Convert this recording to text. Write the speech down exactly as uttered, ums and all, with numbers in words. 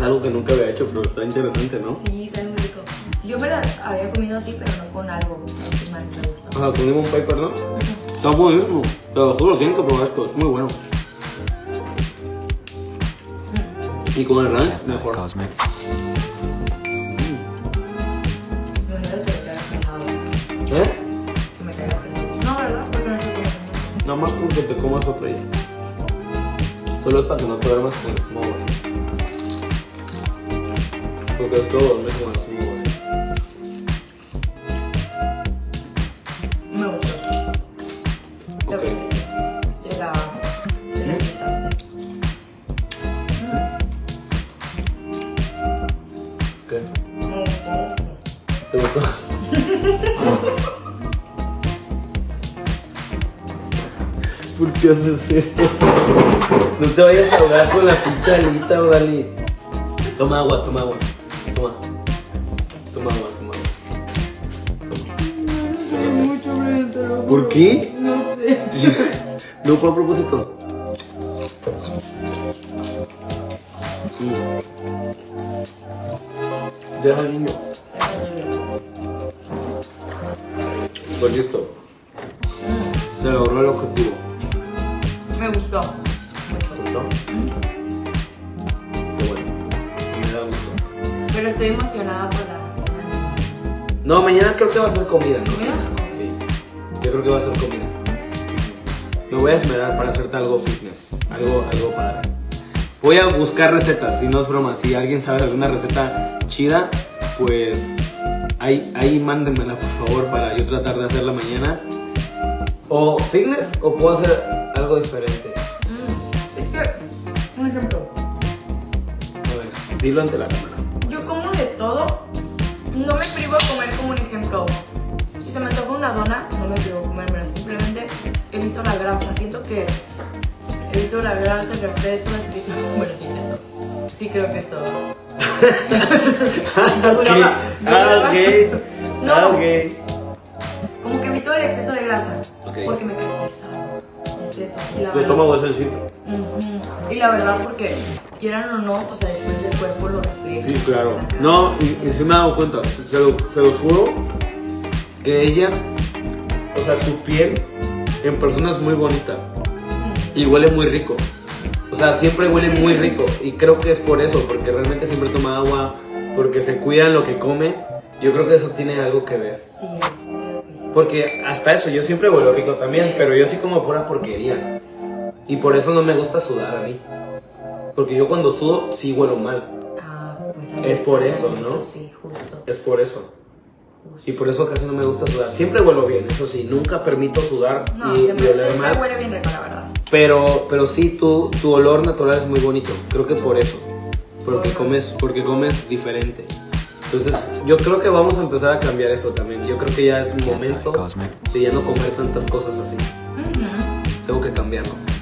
algo que nunca había hecho, pero está interesante, ¿no? Sí, sabe muy rico. Yo me la había comido así, pero no con algo. Me gusta. Ajá, con lemon pepper, ¿no? Uh-huh. Está buenísimo. Te lo juro, tienen que probar esto, es muy bueno. Mm. Y con el ranch, mejor. Mm. ¿Eh? Que me caiga pelado. No, ¿verdad? Porque no se come. Nada más con que te comas otra ya. Solo es para que no te duermas con el estómago así. Porque es todo dormir con el estómago así. Me gustó. Ok. Te la... Te la pisaste. ¿Qué? Me gustó. ¿Te gustó? ¿Por qué haces eso? No te vayas a ahogar con la pinche alita, Dali. Toma agua, toma agua. Toma. Toma agua, toma agua. ¿Por qué? No sé. No fue a propósito. Mm. Deja al niño. Pues listo. Se logró el objetivo. Me gustó. ¿Te gustó? Qué bueno. Me da gusto. Pero estoy emocionada por la cena. No, mañana creo que va a ser comida, ¿no? ¿Comida? Sí. Yo creo que va a ser comida. Me voy a esmerar para hacerte algo fitness. Algo, algo padre. Voy a buscar recetas, y no es broma. Si alguien sabe alguna receta chida, pues ahí, ahí mándenmela por favor para yo tratar de hacerla mañana. O fitness o puedo hacer algo diferente. Mm, es que, un ejemplo. A ver, dilo ante la cámara. Yo como de todo. No me privo a comer como un ejemplo. Si se me antoja una dona, no me privo a comérmela. Simplemente evito la grasa. Siento que evito la grasa, el refresco, las fritas. Bueno, sí, siento. Sí, creo que es todo. Ah, ok. Ah, ok. No. Ah, ok. Como que evito el exceso de grasa. Okay. Porque me cae pesado. Es eso. Y la Tu verdad, estómago es sencillo. uh-huh. Y la verdad, porque quieran o no, o sea, después el cuerpo lo refleja. Sí, claro. No, y, y sí me he dado cuenta. Se lo, se lo juro que ella, o sea, su piel en persona es muy bonita. Uh-huh. Y huele muy rico. O sea, siempre huele muy rico. Y creo que es por eso, porque realmente siempre toma agua, porque se cuida en lo que come. Yo creo que eso tiene algo que ver. Sí. Porque hasta eso, yo siempre huelo rico también, sí. Pero yo sí como pura porquería. Y por eso no me gusta sudar a mí. Porque yo cuando sudo, sí huelo mal. Ah, pues es por eso, ¿no? Eso sí, justo. Es por eso. Justo. Y por eso casi no me gusta sudar. Siempre huelo bien, eso sí. Nunca permito sudar no, y, y oler siempre mal. Huele bien rico, la verdad. Pero, pero sí, tu, tu olor natural es muy bonito. Creo que por eso. Porque comes, porque comes diferente. Entonces, yo creo que vamos a empezar a cambiar eso también. Yo creo que ya es el momento de ya no comer tantas cosas así. Uh-huh. Tengo que cambiarlo.